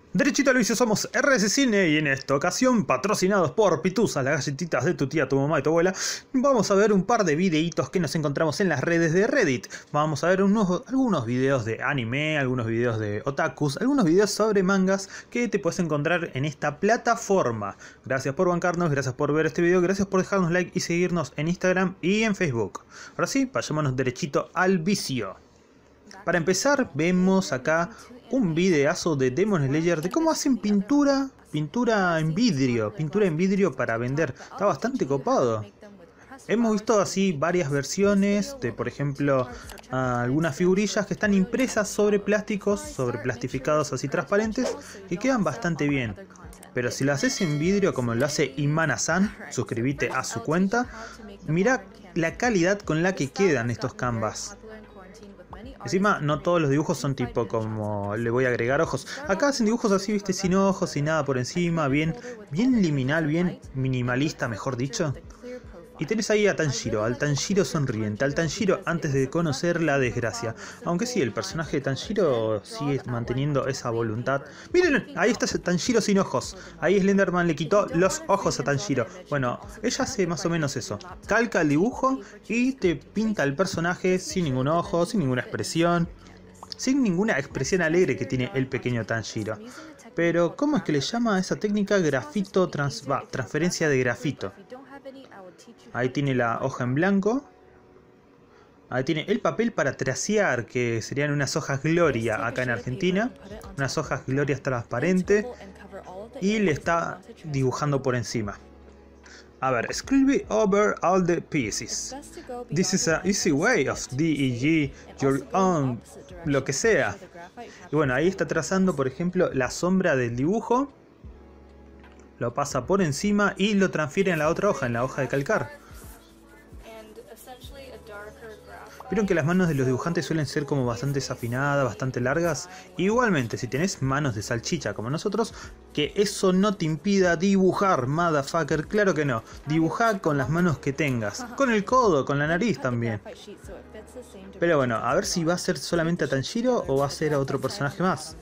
Derechito al vicio, somos RS Cine y en esta ocasión, patrocinados por Pitusa, las galletitas de tu tía, tu mamá y tu abuela, vamos a ver un par de videitos que nos encontramos en las redes de Reddit. Vamos a ver algunos videos de anime, algunos videos de otakus, algunos videos sobre mangas que te puedes encontrar en esta plataforma. Gracias por bancarnos, gracias por ver este video, gracias por dejarnos like y seguirnos en Instagram y en Facebook. Ahora sí, vayámonos derechito al vicio. Para empezar, vemos acá un videazo de Demon Slayer de cómo hacen pintura en vidrio para vender. Está bastante copado. Hemos visto así varias versiones de, por ejemplo, algunas figurillas que están impresas sobre plásticos, sobre plastificados así transparentes, que quedan bastante bien. Pero si lo haces en vidrio como lo hace Imana-san, suscríbete a su cuenta, mira la calidad con la que quedan estos canvas. Encima no todos los dibujos son tipo como le voy a agregar ojos. Acá hacen dibujos así, viste, sin ojos, sin nada por encima, bien liminal, bien minimalista, mejor dicho. Y tenés ahí a Tanjiro, al Tanjiro sonriente, al Tanjiro antes de conocer la desgracia. Aunque sí, el personaje de Tanjiro sigue manteniendo esa voluntad. Miren, ahí está Tanjiro sin ojos. Ahí Slenderman le quitó los ojos a Tanjiro. Bueno, ella hace más o menos eso. Calca el dibujo y te pinta el personaje sin ningún ojo, sin ninguna expresión. Sin ninguna expresión alegre que tiene el pequeño Tanjiro. Pero, ¿cómo es que le llama a esa técnica? Transferencia de grafito. Ahí tiene la hoja en blanco. Ahí tiene el papel para trasear, que serían unas hojas Gloria acá en Argentina. Unas hojas Gloria transparentes. Y le está dibujando por encima. A ver, scribble over all the pieces. This is an easy way of DEG your own, lo que sea. Y bueno, ahí está trazando, por ejemplo, la sombra del dibujo. Lo pasa por encima y lo transfiere en la otra hoja, en la hoja de calcar. Vieron que las manos de los dibujantes suelen ser como bastante desafinadas, bastante largas. Igualmente, si tenés manos de salchicha como nosotros, que eso no te impida dibujar, motherfucker, claro que no. Dibujá con las manos que tengas, con el codo, con la nariz también. Pero bueno, a ver si va a ser solamente a Tanjiro o va a ser a otro personaje más.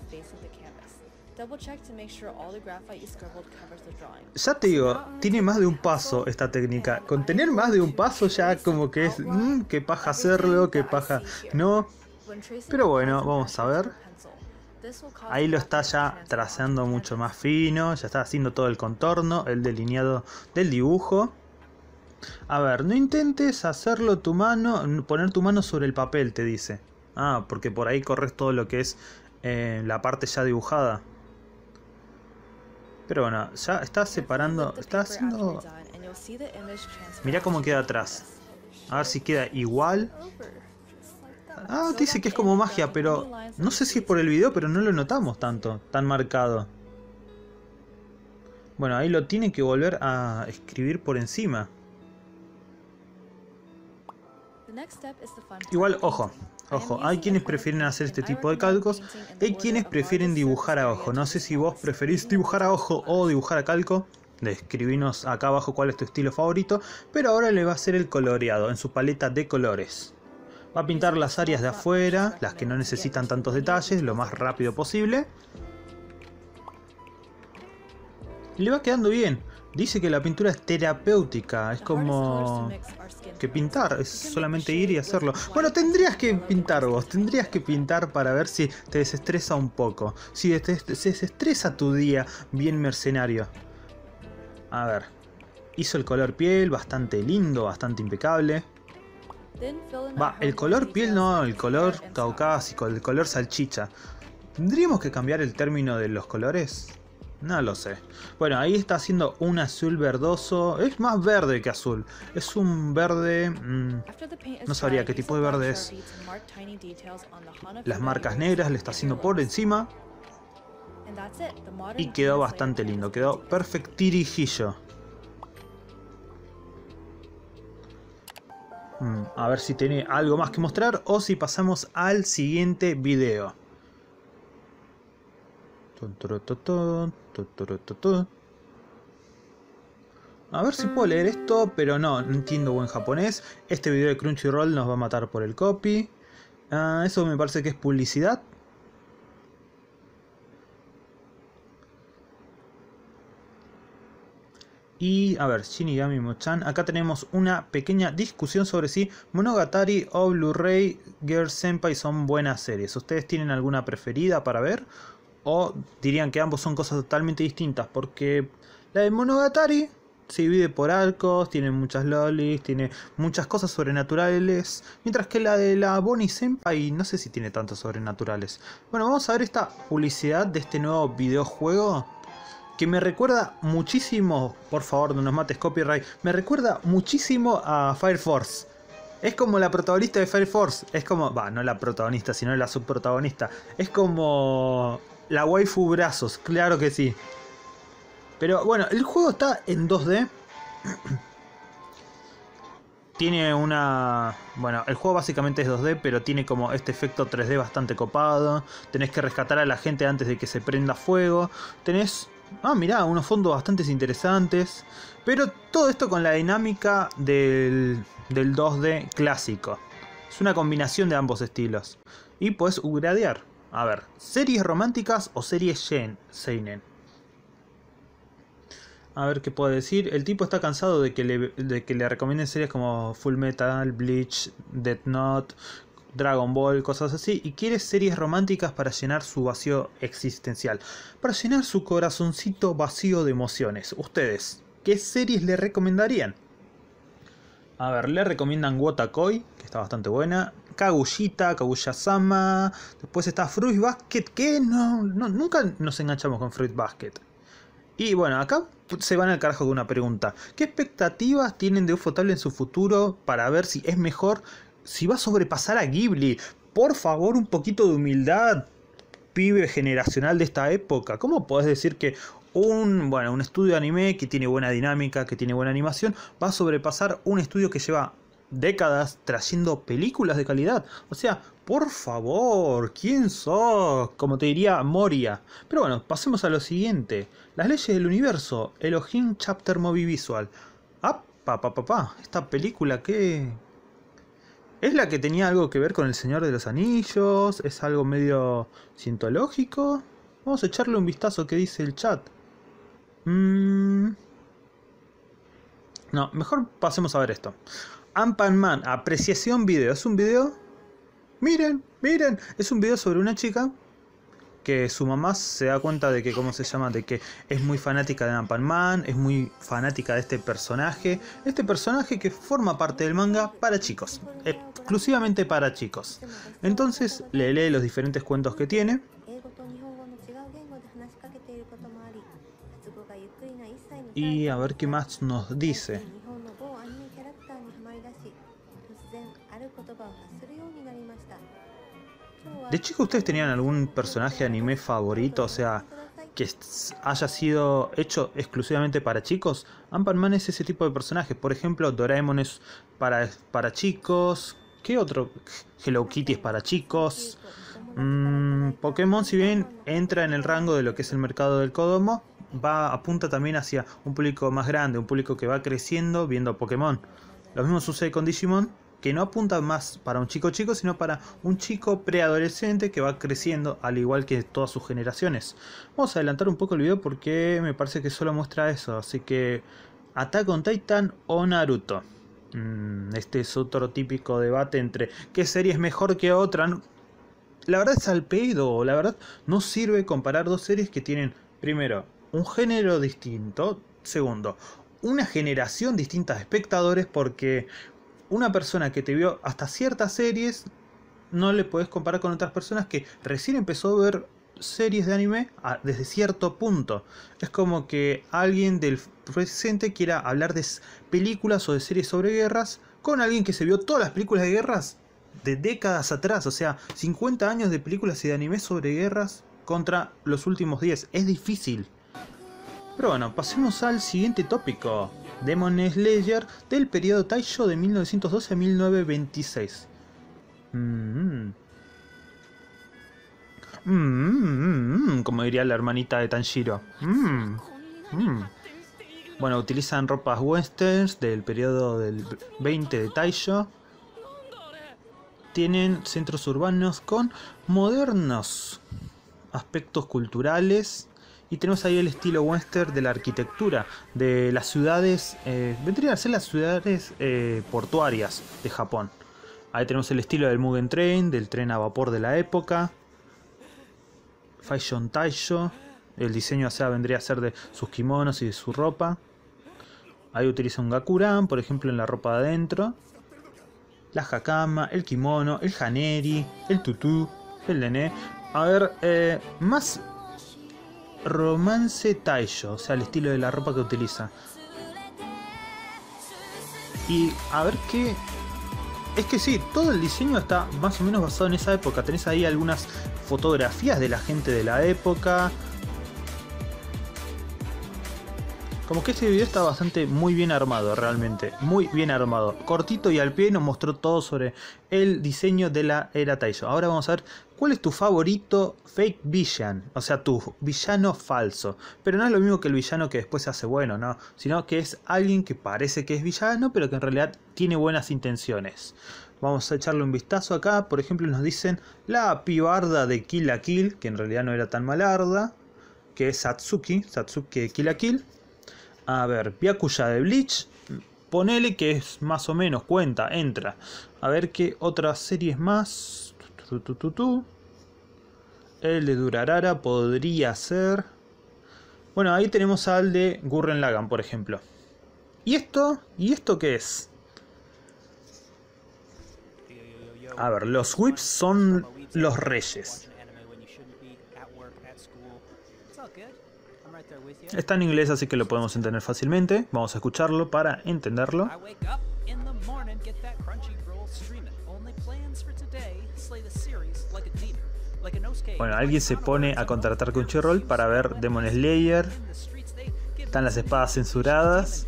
Ya te digo, tiene más de un paso esta técnica. Con tener más de un paso ya como que es... qué paja hacerlo, qué paja no. Pero bueno, vamos a ver. Ahí lo está ya trazando mucho más fino. Ya está haciendo todo el contorno, el delineado del dibujo. A ver, no intentes hacerlo poner tu mano sobre el papel, te dice. Ah, porque por ahí corres todo lo que es la parte ya dibujada. Pero bueno, ya está separando, está haciendo... Mirá cómo queda atrás. A ver si queda igual. Ah, dice que es como magia, pero... No sé si es por el video, pero no lo notamos tanto, tan marcado. Bueno, ahí lo tiene que volver a escribir por encima. Igual, ojo, hay quienes prefieren hacer este tipo de calcos, hay quienes prefieren dibujar a ojo. No sé si vos preferís dibujar a ojo o dibujar a calco. Escribinos acá abajo cuál es tu estilo favorito, pero ahora le va a hacer el coloreado en su paleta de colores. Va a pintar las áreas de afuera, las que no necesitan tantos detalles, lo más rápido posible. Le va quedando bien. Dice que la pintura es terapéutica, es como que pintar, es solamente ir y hacerlo. Bueno, tendrías que pintar vos, tendrías que pintar para ver si te desestresa un poco. Si te desestresa tu día bien mercenario. A ver, hizo el color piel, bastante lindo, bastante impecable. Va, el color piel no, el color caucásico, el color salchicha. ¿Tendríamos que cambiar el término de los colores? No lo sé. Bueno, ahí está haciendo un azul verdoso. Es más verde que azul. Es un verde... no sabría qué tipo de verde es. Las marcas negras le está haciendo por encima. Y quedó bastante lindo. Quedó perfectirijillo. A ver si tiene algo más que mostrar o si pasamos al siguiente video. A ver si puedo leer esto, pero no entiendo buen japonés. Este video de Crunchyroll nos va a matar por el copy. Eso me parece que es publicidad. Y a ver, Shinigami Mo-chan, acá tenemos una pequeña discusión sobre si Monogatari o Blu-ray Girl Senpai son buenas series. ¿Ustedes tienen alguna preferida para ver? ¿O dirían que ambos son cosas totalmente distintas? Porque la de Monogatari se divide por arcos, tiene muchas lolis, tiene muchas cosas sobrenaturales. Mientras que la de la Bonnie Senpai no sé si tiene tantos sobrenaturales. Bueno, vamos a ver esta publicidad de este nuevo videojuego. Que me recuerda muchísimo, por favor no nos mates copyright, me recuerda muchísimo a Fire Force. Es como la protagonista de Fire Force, es como, no la protagonista, sino la subprotagonista. Es como la waifu brazos, claro que sí. Pero bueno, el juego está en 2D. Tiene una... Bueno, el juego básicamente es 2D, pero tiene como este efecto 3D bastante copado. Tenés que rescatar a la gente antes de que se prenda fuego. Tenés... mirá, unos fondos bastante interesantes. Pero todo esto con la dinámica del 2D clásico. Es una combinación de ambos estilos. Y puedes upgradear. A ver, series románticas o series seinen. A ver qué puedo decir. El tipo está cansado de que le recomienden series como Full Metal, Bleach, Death Note, Dragon Ball, cosas así. Y quiere series románticas para llenar su vacío existencial. Para llenar su corazoncito vacío de emociones. Ustedes, ¿qué series le recomendarían? A ver, le recomiendan Wotakoi, que está bastante buena. Kaguya-sama. Después está Fruit Basket, que nunca nos enganchamos con Fruit Basket. Y bueno, acá se van al carajo con una pregunta. ¿Qué expectativas tienen de Ufotable en su futuro para ver si es mejor, si va a sobrepasar a Ghibli? Por favor, un poquito de humildad, pibe generacional de esta época. ¿Cómo podés decir que un estudio de anime que tiene buena dinámica, que tiene buena animación, va a sobrepasar un estudio que lleva décadas trayendo películas de calidad? O sea, por favor, ¿quién sos? Como te diría Moria. Pero bueno, pasemos a lo siguiente. Las leyes del universo. Elohim Chapter Movie Visual. Esta película que... ¿Es la que tenía algo que ver con El Señor de los Anillos? ¿Es algo medio cientológico? Vamos a echarle un vistazo que dice el chat. No, mejor pasemos a ver esto. Ant-Man, apreciación video. ¿Es un video? Miren, es un video sobre una chica que su mamá se da cuenta de que, ¿cómo se llama? De que es muy fanática de Ant-Man, es muy fanática de este personaje que forma parte del manga para chicos, exclusivamente para chicos. Entonces le lee los diferentes cuentos que tiene. Y a ver qué más nos dice. ¿De chico ustedes tenían algún personaje de anime favorito? O sea, que haya sido hecho exclusivamente para chicos. Ant-Man es ese tipo de personaje. Por ejemplo, Doraemon es para chicos. ¿Qué otro? Hello Kitty es para chicos. Pokémon, si bien entra en el rango de lo que es el mercado del Kodomo, apunta también hacia un público más grande, un público que va creciendo viendo Pokémon. Lo mismo sucede con Digimon, que no apunta más para un chico, sino para un chico preadolescente que va creciendo, al igual que todas sus generaciones. Vamos a adelantar un poco el video porque me parece que solo muestra eso. Así que, Attack on Titan o Naruto. Este es otro típico debate entre qué serie es mejor que otra. La verdad es al pedo, la verdad no sirve comparar dos series que tienen, primero, un género distinto, segundo, una generación distinta de espectadores, porque una persona que te vio hasta ciertas series no le podés comparar con otras personas que recién empezó a ver series de anime desde cierto punto. Es como que alguien del presente quiera hablar de películas o de series sobre guerras con alguien que se vio todas las películas de guerras de décadas atrás. O sea, 50 años de películas y de anime sobre guerras contra los últimos 10. Es difícil. Pero bueno, pasemos al siguiente tópico. Demon Slayer del periodo Taisho de 1912 a 1926. Como diría la hermanita de Tanjiro. Bueno, utilizan ropas westerns del periodo del 20 de Taisho. Tienen centros urbanos con modernos aspectos culturales Y tenemos ahí el estilo western de la arquitectura de las ciudades, vendrían a ser las ciudades portuarias de Japón. Ahí tenemos el estilo del Mugen Train, del tren a vapor de la época. Fashion Taisho, el diseño, o sea, vendría a ser de sus kimonos y de su ropa. Ahí utiliza un gakuran, por ejemplo, en la ropa de adentro. La hakama, el kimono, el haneri, el tutú, el nené. A ver, más romance taisho, o sea, el estilo de la ropa que utiliza. Y a ver qué... Es que sí, todo el diseño está más o menos basado en esa época. Tenés ahí algunas fotografías de la gente de la época. Como que este video está bastante muy bien armado, realmente. Muy bien armado. Cortito y al pie nos mostró todo sobre el diseño de la era Taisho. Ahora vamos a ver cuál es tu favorito fake villain. O sea, tu villano falso. Pero no es lo mismo que el villano que después se hace bueno, ¿no? Sino que es alguien que parece que es villano, pero que en realidad tiene buenas intenciones. Vamos a echarle un vistazo acá. Por ejemplo, nos dicen la pibarda de Kill la Kill, que en realidad no era tan malarda. Que es Satsuki de Kill la Kill. A ver, Byakuya de Bleach, ponele que es más o menos, cuenta, entra. A ver qué otras series más. El de Durarara podría ser. Bueno, ahí tenemos al de Gurren Lagann, por ejemplo. ¿Y esto? ¿Y esto qué es? A ver, los whips son los reyes. Está en inglés, así que lo podemos entender fácilmente. Vamos a escucharlo para entenderlo. Bueno, alguien se pone a contratar Crunchyroll para ver Demon Slayer. Están las espadas censuradas.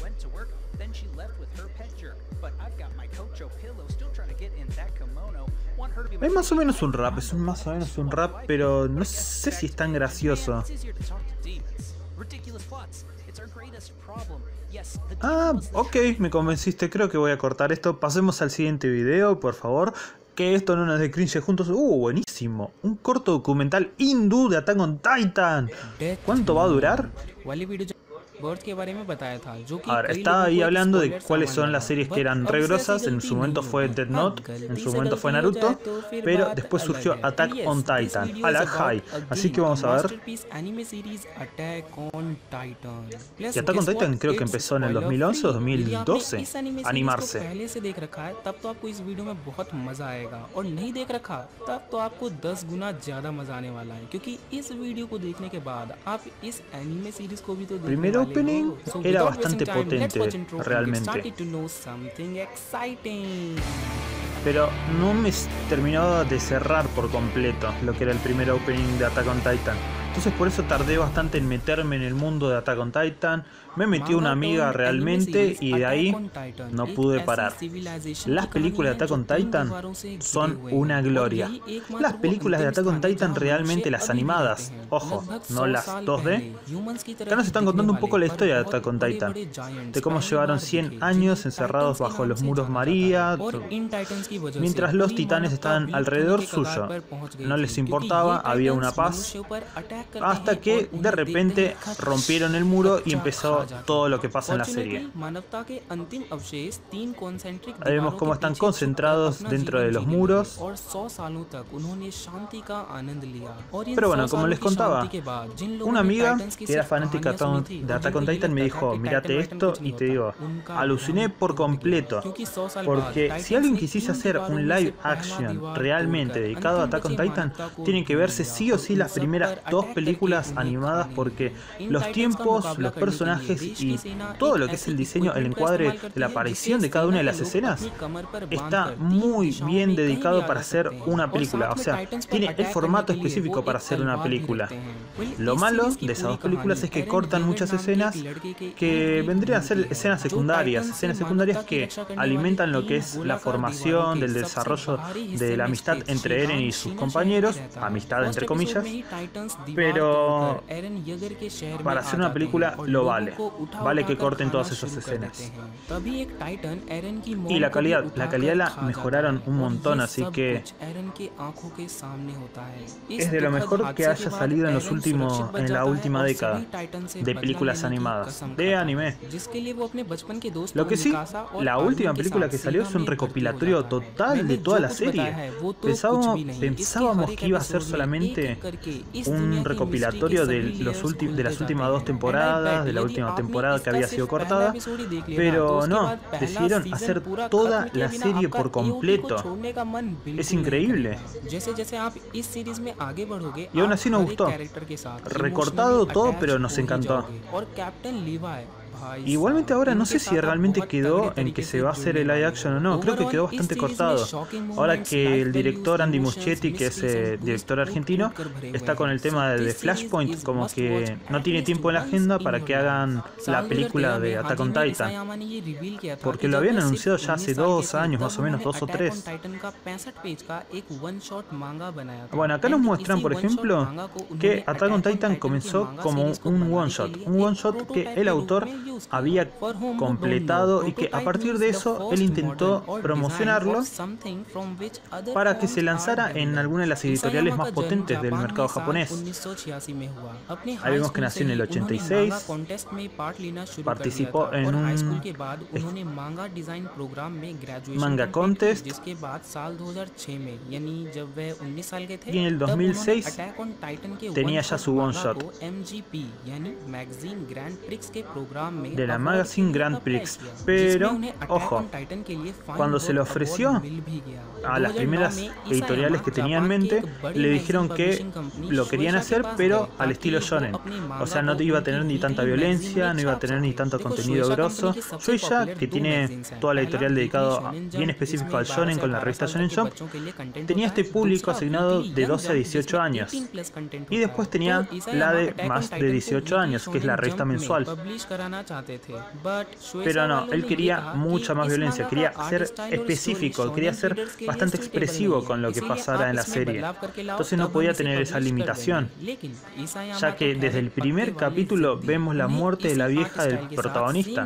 Es más o menos un rap, pero no sé si es tan gracioso. Ah, ok, me convenciste, creo que voy a cortar esto. Pasemos al siguiente video, por favor. Que esto no nos dé cringe juntos. Buenísimo. Un corto documental hindú de Attack on Titan. ¿Cuánto va a durar? A ver, estaba ahí hablando de cuáles son las series que eran re grosas. En su momento fue Death Note, en su momento fue Naruto, pero después surgió Attack on Titan, a la high. Así que vamos a ver. Y Attack on Titan creo que empezó en el 2011 o 2012 a animarse. Primero opening era bastante potente, realmente. Pero no me terminaba de cerrar por completo lo que era el primer opening de Attack on Titan. Entonces por eso tardé bastante en meterme en el mundo de Attack on Titan. Me metió una amiga realmente y de ahí no pude parar. Las películas de Attack on Titan son una gloria. Las películas de Attack on Titan realmente, las animadas, ojo, no las 2D. Acá nos están contando un poco la historia de Attack on Titan. De cómo llevaron 100 años encerrados bajo los muros María, mientras los titanes estaban alrededor suyo. No les importaba, había una paz. Hasta que de repente rompieron el muro y empezó todo lo que pasa en la serie. Ahí vemos cómo están concentrados dentro de los muros. Pero bueno, como les contaba, una amiga que era fanática de Attack on Titan me dijo: mírate esto, y te digo, aluciné por completo. Porque si alguien quisiese hacer un live action realmente dedicado a Attack on Titan, tienen que verse sí o sí las primeras dos películas animadas, porque los tiempos, los personajes y todo lo que es el diseño, el encuadre de la aparición de cada una de las escenas está muy bien dedicado para hacer una película. O sea, tiene el formato específico para hacer una película. Lo malo de esas dos películas es que cortan muchas escenas que vendrían a ser escenas secundarias que alimentan lo que es la formación, del desarrollo de la amistad entre Eren y sus compañeros, amistad entre comillas, pero para hacer una película lo vale. Vale que corten todas esas escenas. Y la calidad la mejoraron un montón, así que es de lo mejor que haya salido en la última década de películas animadas, de anime. Lo que sí, la última película que salió es un recopilatorio total de toda la serie. Pensábamos que iba a ser solamente un recopilatorio de las últimas dos temporadas, de la última temporada que había sido cortada, pero no, decidieron hacer toda la serie por completo. Es increíble. Y aún así nos gustó. Recortado todo, pero nos encantó. Igualmente ahora no sé si realmente quedó en que se va a hacer el live action o no. Creo que quedó bastante cortado. Ahora que el director Andy Muschietti, que es director argentino, está con el tema de Flashpoint, como que no tiene tiempo en la agenda para que hagan la película de Attack on Titan. Porque lo habían anunciado ya hace 2 años, más o menos, 2 o 3. Bueno, acá nos muestran, por ejemplo, que Attack on Titan comenzó como un one shot. Un one shot que el autor había completado y que a partir de eso él intentó promocionarlo para que se lanzara en alguna de las editoriales más potentes del mercado japonés. Ahí vemos que nació en el 86, participó en un manga contest y en el 2006 tenía ya su one shot de la Magazine Grand Prix, pero ojo, cuando se le ofreció a las primeras editoriales que tenía en mente, le dijeron que lo querían hacer, pero al estilo shonen. O sea, no iba a tener ni tanta violencia, no iba a tener ni tanto contenido grosso. Shueisha, que tiene toda la editorial dedicada bien específico al shonen con la revista Shonen Jump, tenía este público asignado de 12 a 18 años. Y después tenía la de más de 18 años, que es la revista mensual. Pero no, él quería mucha más violencia, quería ser específico, quería ser bastante expresivo con lo que pasara en la serie. Entonces no podía tener esa limitación, ya que desde el primer capítulo vemos la muerte de la vieja del protagonista.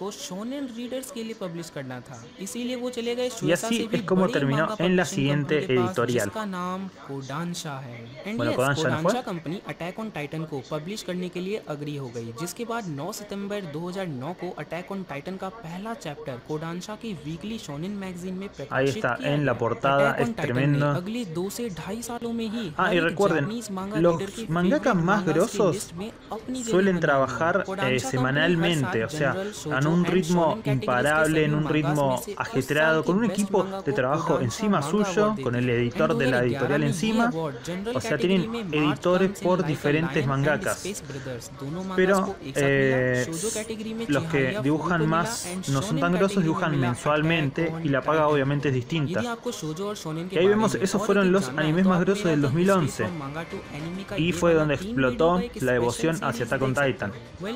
Y así es como terminó en la siguiente editorial. Bueno, Kodansha no fue. Company Attack on Titan को publish करने के लिए अग्री हो गई, जिसके बाद 9 सितंबर 2009 को attack on Titan का पहला चैप्टर कोडांशा की वीकली शोनेन मैगजीन में प्रकाशित किया गया। En la portada es tremendo. अगले 2 से 2.5 सालों में ही y recuerden, los mangakas más grosos suelen trabajar semanalmente, o sea, en un ritmo imparable, en un ritmo ajetreado, con un equipo de trabajo encima suyo, con el editor de la editorial encima. O sea, tienen editores por diferentes mangakas. Pero los que dibujan más no son tan grosos, dibujan mensualmente y la paga obviamente es distinta. Y ahí vemos, esos fueron los animes más grosos del 2011. Y fue donde explotó la devoción hacia Attack on Titan.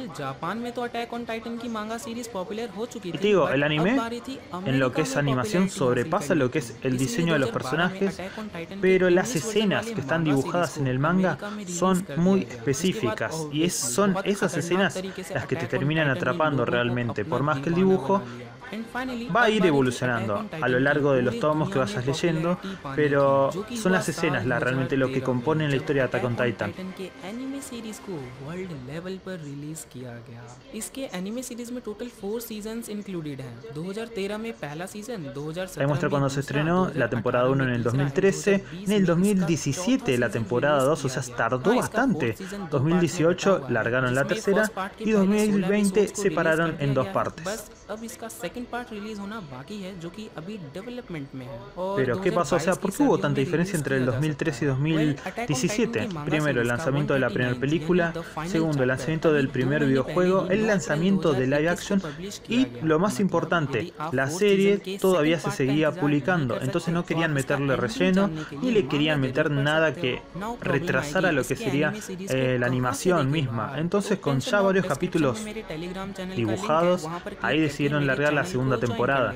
Y te digo, el anime en lo que es animación sobrepasa lo que es el diseño de los personajes, pero las escenas que están dibujadas en el manga son muy específicas y son esas escenas las que te terminan atrapando realmente, por más que el dibujo va a ir evolucionando a lo largo de los tomos que vayas leyendo, pero son las escenas realmente lo que componen la historia de Attack on Titan. Series को world level पर release किया गया। इसके anime series में total 4 seasons included हैं। 2013 में पहला season, 2017 Ahí muestra cuando se estrenó la temporada 1 en el 2013, en el 2017 la temporada 2, o sea, tardó bastante. 2018 largaron la tercera y 2020 separaron en 2 partes. Pero ¿qué pasó? O sea, ¿por qué hubo tanta diferencia entre el 2013 y 2017? Primero, el lanzamiento de la primera película, segundo, el lanzamiento del primer videojuego, el lanzamiento de live action y, lo más importante, la serie todavía se seguía publicando, entonces no querían meterle relleno ni le querían meter nada que retrasara lo que sería la animación misma. Entonces, con ya varios capítulos dibujados, ahí decidieron largar la segunda temporada.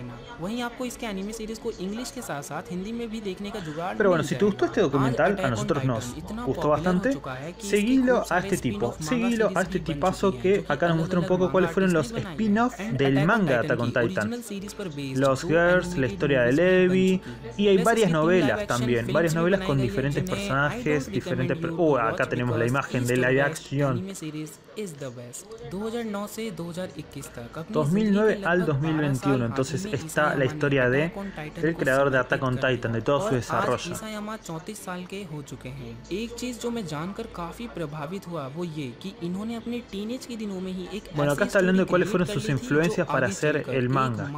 Pero bueno, si te gustó este documental, a nosotros nos gustó bastante, seguilo a este tipo, seguilo a este tipazo que acá nos muestra un poco cuáles fueron los spin-offs del manga de Attack on Titan. Los Girls, la historia de Levi, y hay varias novelas también, varias novelas con diferentes personajes, diferentes... acá tenemos la imagen de live action. 2009 al 2021, entonces está la historia del creador de Attack on Titan, de todo su desarrollo. Bueno, acá está hablando de cuáles fueron sus influencias para hacer el manga.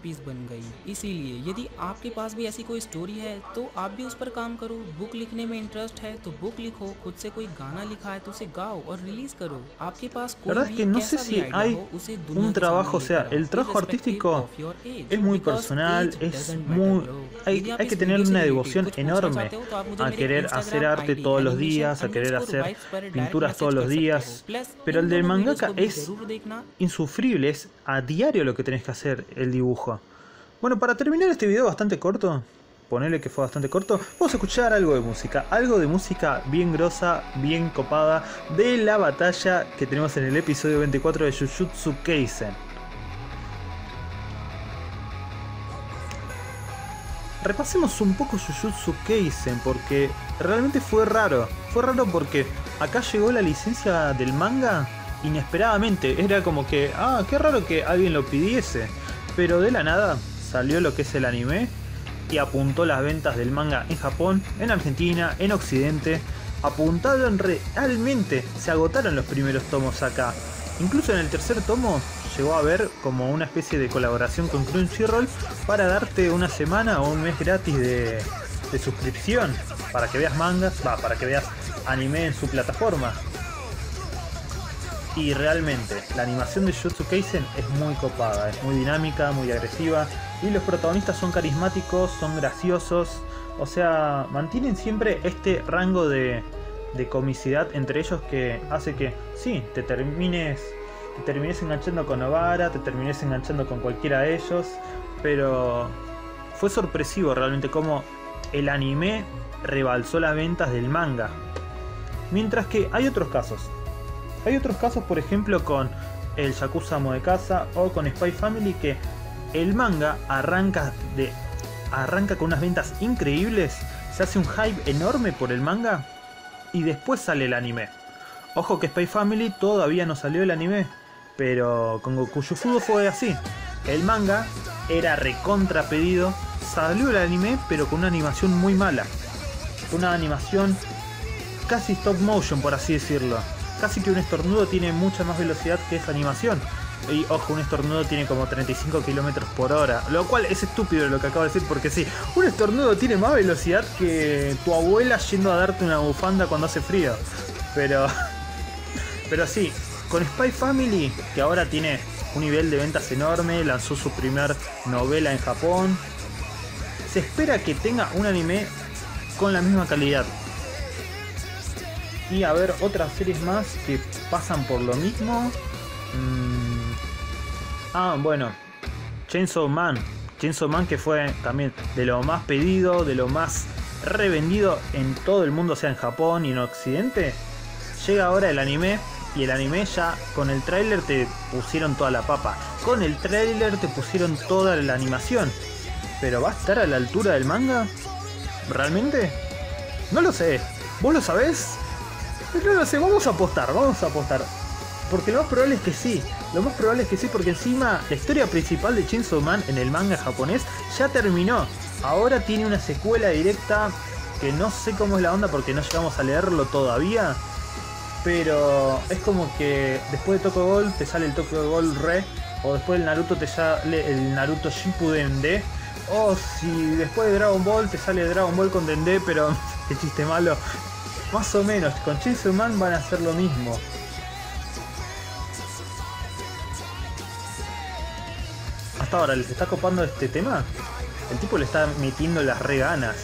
La verdad es que no sé si hay un trabajo, o sea, el trabajo artístico es muy personal, es muy... Hay que tener una devoción enorme a querer hacer arte todos los días, a querer hacer pinturas todos los días, pero el del mangaka es insufrible, es a diario lo que tenés que hacer el dibujo. Bueno, para terminar este video bastante corto, ponele que fue bastante corto, vamos a escuchar algo de música bien grosa, bien copada, de la batalla que tenemos en el episodio 24 de Jujutsu Kaisen. Repasemos un poco Jujutsu Kaisen porque realmente fue raro porque acá llegó la licencia del manga inesperadamente, era como que, qué raro que alguien lo pidiese, pero de la nada salió lo que es el anime y apuntó las ventas del manga en Japón, en Argentina, en Occidente, apuntaron realmente, se agotaron los primeros tomos acá, incluso en el tercer tomo llegó a haber como una especie de colaboración con Crunchyroll para darte una semana o un mes gratis de suscripción para que veas mangas, para que veas anime en su plataforma. Y realmente la animación de Jujutsu Kaisen es muy copada, es muy dinámica, muy agresiva, y los protagonistas son carismáticos, son graciosos, o sea, mantienen siempre este rango de comicidad entre ellos que hace que sí, te termines enganchando con Obara, te termines enganchando con cualquiera de ellos, pero fue sorpresivo realmente cómo el anime rebalsó las ventas del manga. Mientras que hay otros casos, por ejemplo, con el Yakuza Amo de Casa o con Spy Family, que el manga arranca con unas ventas increíbles, se hace un hype enorme por el manga y después sale el anime. Ojo que Spy Family todavía no salió el anime, pero con Goku Shufudo fue así. El manga era recontra pedido, salió el anime pero con una animación muy mala. Una animación casi stop motion, por así decirlo. Casi que un estornudo tiene mucha más velocidad que esa animación. Y ojo, un estornudo tiene como 35 km/h. Lo cual es estúpido lo que acabo de decir, porque sí, un estornudo tiene más velocidad que tu abuela yendo a darte una bufanda cuando hace frío. Pero sí, con Spy Family, que ahora tiene un nivel de ventas enorme, lanzó su primer novela en Japón, se espera que tenga un anime con la misma calidad. Y a ver, otras series más que pasan por lo mismo. Bueno, Chainsaw Man, que fue también de lo más pedido, de lo más revendido en todo el mundo, o sea en Japón y en Occidente. Llega ahora el anime, y el anime ya con el tráiler te pusieron toda la papa, con el tráiler te pusieron toda la animación. ¿Pero va a estar a la altura del manga? ¿Realmente? No lo sé. ¿Vos lo sabés? No lo sé, vamos a apostar. Porque lo más probable es que sí. Porque encima la historia principal de Chainsaw Man en el manga japonés ya terminó. Ahora tiene una secuela directa que no sé cómo es la onda porque no llegamos a leerlo todavía. Pero es como que después de Tokyo Ghoul te sale el Tokyo Ghoul Re, o después del Naruto te sale el Naruto Shippuden D, o si después de Dragon Ball te sale Dragon Ball con Dende, pero qué chiste malo. Más o menos, con Chainsaw Man van a hacer lo mismo. Hasta ahora, ¿les está copando este tema? El tipo le está metiendo las re ganas.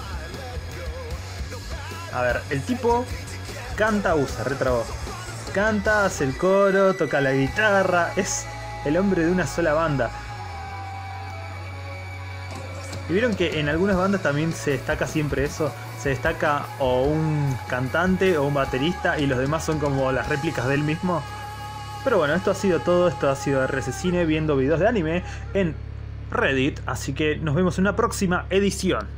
A ver, el tipo canta, usa retrabó. Canta, hace el coro, toca la guitarra. Es el hombre de una sola banda. Y vieron que en algunas bandas también se destaca siempre eso. Se destaca o un cantante o un baterista y los demás son como las réplicas de él mismo. Pero bueno, esto ha sido todo. Esto ha sido RC Cine viendo videos de anime en Reddit. Así que nos vemos en una próxima edición.